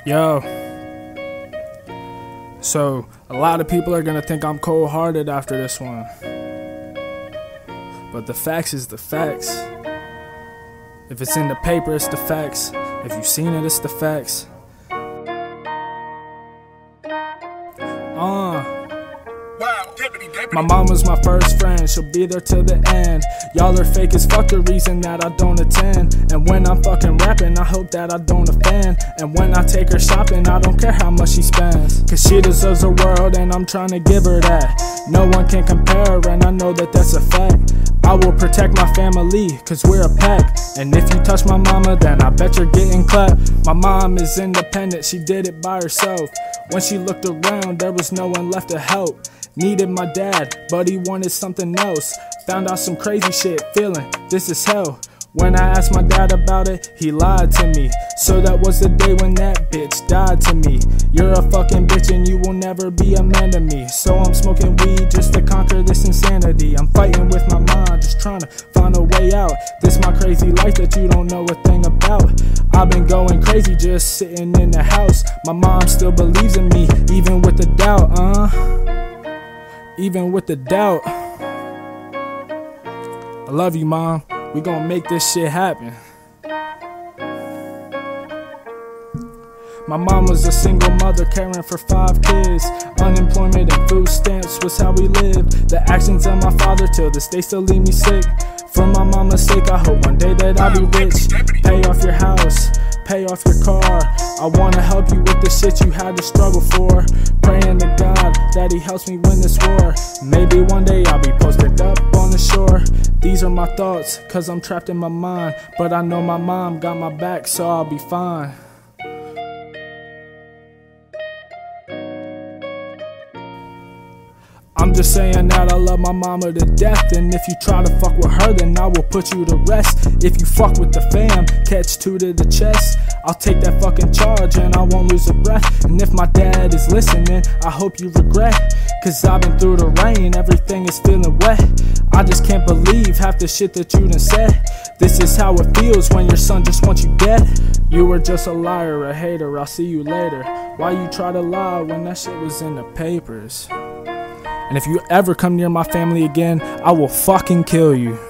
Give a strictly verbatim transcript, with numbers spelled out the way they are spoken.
Yo, so a lot of people are gonna think I'm cold-hearted after this one, but the facts is the facts. If it's in the paper, it's the facts. If you've seen it, it's the facts. Uh My mama's my first friend, she'll be there till the end. Y'all are fake as fuck, the reason that I don't attend. And when I'm fucking rapping, I hope that I don't offend. And when I take her shopping, I don't care how much she spends, cause she deserves the world and I'm trying to give her that. No one can compare and I know that that's a fact. I will protect my family, cause we're a pack. And if you touch my mama, then I bet you're getting clapped. My mom is independent, she did it by herself. When she looked around, there was no one left to help. Needed my dad, but he wanted something else. Found out some crazy shit, feeling this is hell. When I asked my dad about it, he lied to me. So that was the day when that bitch died to me. You're a fucking bitch and you will never be a man to me. So I'm smoking weed just to conquer this insanity. I'm fighting with my mind, just trying to find a way out. This my crazy life that you don't know a thing about. I've been going crazy just sitting in the house. My mom still believes in me, even with the doubt, uh Even with the doubt. I love you, Mom. We gonna make this shit happen. My mom was a single mother caring for five kids. Unemployment and food stamps was how we lived. The actions of my father till this day still leave me sick. For my mama's sake, I hope one day that I'll be rich. Pay off your house, pay off your car. I wanna help you with the shit you had to struggle for. Praying to God that he helps me win this war. Maybe one day I'll be posted up on the shore. These are my thoughts, cause I'm trapped in my mind. But I know my mom got my back, so I'll be fine. I'm just saying that I love my mama to death. And if you try to fuck with her, then I will put you to rest. If you fuck with the fam, catch two to the chest, I'll take that fucking charge and I won't lose a breath. And if my dad is listening, I hope you regret, cause I've been through the rain, everything is feeling wet. I just can't believe half the shit that you done said. This is how it feels when your son just wants you dead. You were just a liar, a hater, I'll see you later. Why you try to lie when that shit was in the papers? And if you ever come near my family again, I will fucking kill you.